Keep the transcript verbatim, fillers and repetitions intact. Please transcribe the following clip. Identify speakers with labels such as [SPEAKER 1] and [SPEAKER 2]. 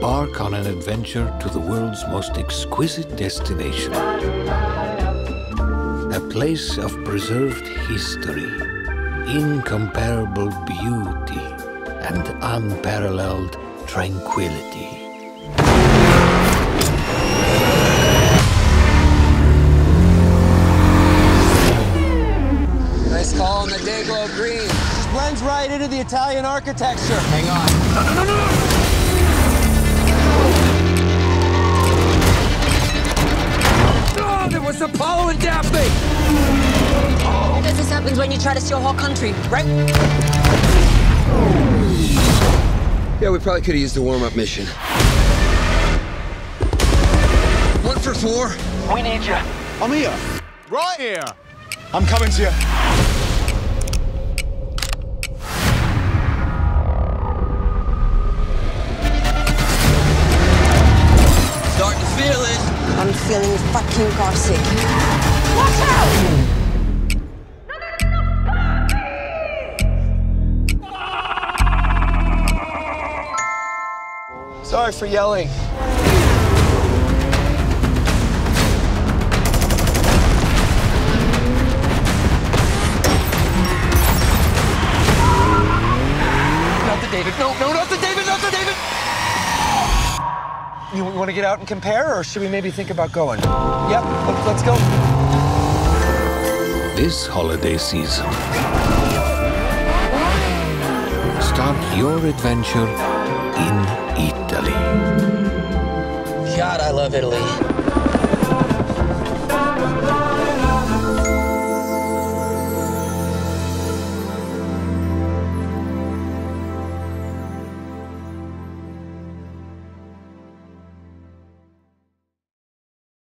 [SPEAKER 1] embark on an adventure to the world's most exquisite destination. A place of preserved history, incomparable beauty, and unparalleled tranquility.
[SPEAKER 2] Nice call on the Dayglow green. Just blends right into the Italian architecture. Hang on. No, no, no, no, no. Oh, there was Apollo and Daphne. Oh.
[SPEAKER 3] This happens when you try to steal a whole country, right?
[SPEAKER 2] Yeah, we probably could have used a warm-up mission. One for four.
[SPEAKER 4] We need you.
[SPEAKER 5] I'm here.
[SPEAKER 6] Right here.
[SPEAKER 5] I'm coming to you.
[SPEAKER 2] Starting to feel it.
[SPEAKER 3] I'm feeling fucking carsick. Watch out! No, no, no, no,
[SPEAKER 2] Sorry for yelling. Not the David. No, no, not the David, not the David! You want to get out and compare, or should we maybe think about going? Yep, let, let's go.
[SPEAKER 1] This holiday season, start your adventure in Italy.
[SPEAKER 2] God, I love Italy.